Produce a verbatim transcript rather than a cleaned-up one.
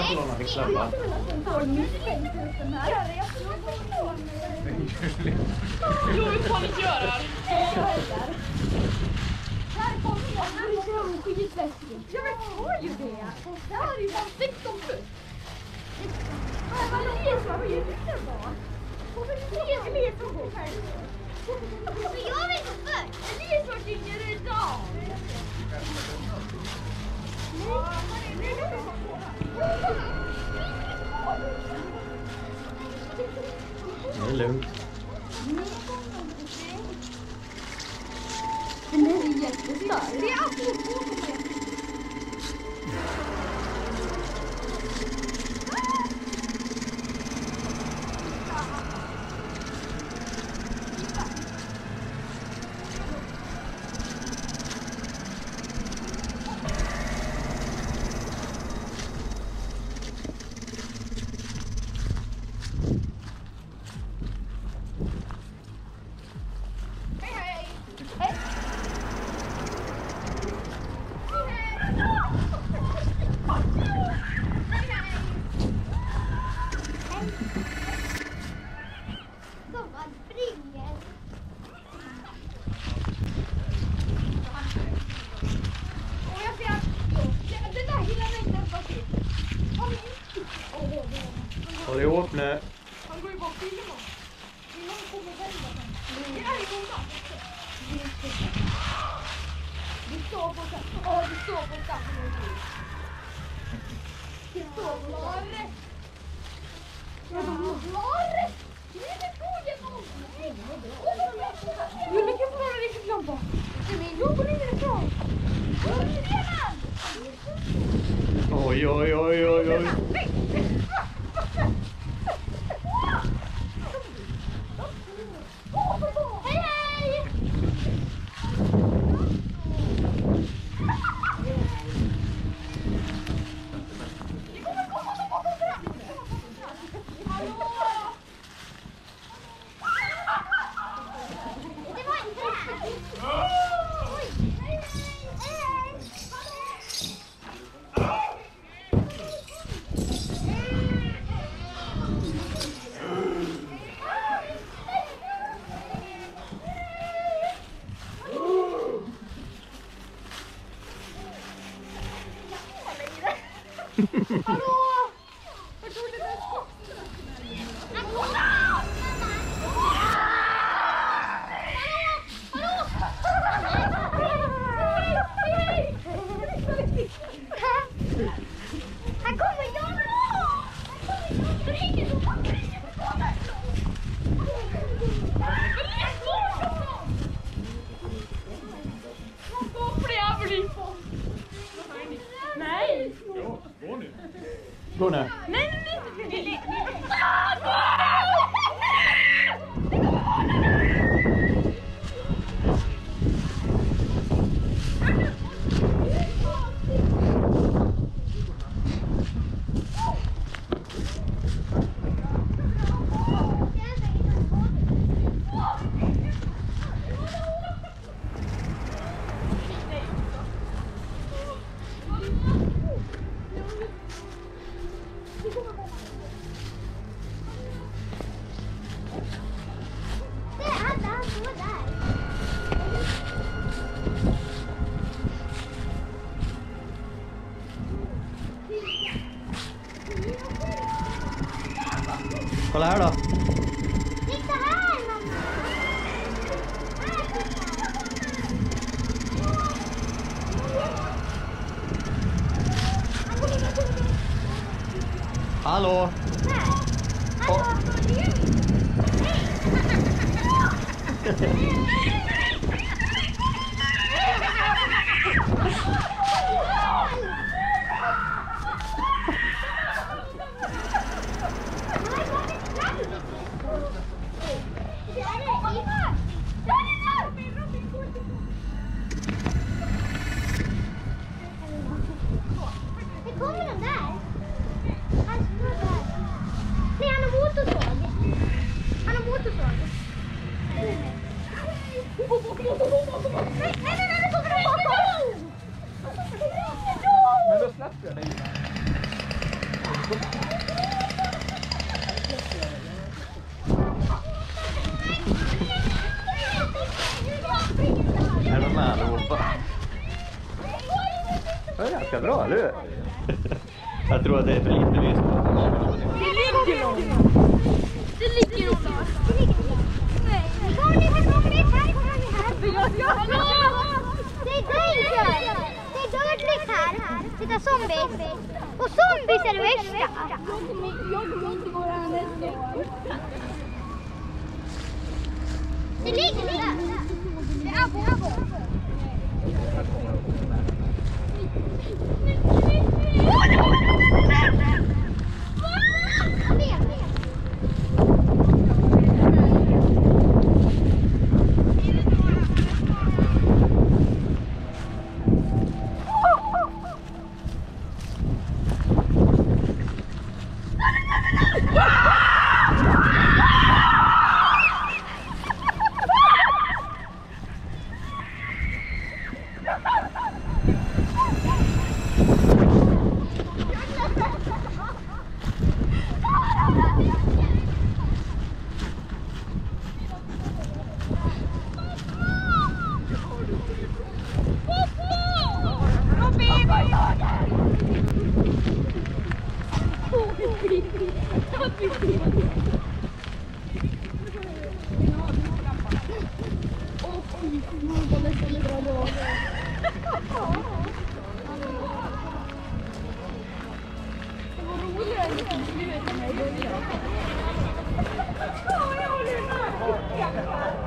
jag får låna fick släppa. Jo, hur får ni göra? Här kommer jag, här kommer jag skitläskigt. Jag vet, har ju det. Det här är ju fan sexton plus. Här var det är så, vad är det då? Det är mer som går här. Men jag vill gå först. Det är så tycker du idag. Det är lugnt. Den är jättestark. Det är alltid två som är. Håll ihop nu. Han går ju bara och filmar. Filmar och kommer själva sen. Det är ju många. Det står på så. Åh, det står på så. Det står på så. Larre! Det är inte frågan om. Hur mycket får du riktigt lampa? Jo, på linjen är bra. Oj, oj, oj, oj, oj. Hallå! Jag tog det där skottet. Här kommer jag! Det hänger så fast. Nej! Ja, gå nu. Gå nu. Nej, nej, nej! Kolla här då. Titta här, mamma! Hallå. Hallå! Det kommer den där. Han står där. Nej, han har motorsåg. Han har motorsåg. Nej, nej, nej, nej, det kommer den bakom. Men då släpper jag dig. ganska bra, eller hur? Jag tror att det är för lite lys. Det ligger någon. Det ligger någon där. Nej. Kom ni, kom ni, här, kom ni här. Ja, ja, ja. Det är danger. Det är dödligt här. Titta, zombies. Och zombies är det värsta. Jag kommer inte gå här nästa år. Det ligger där. Det är abo, abo. Ja, jag håller med.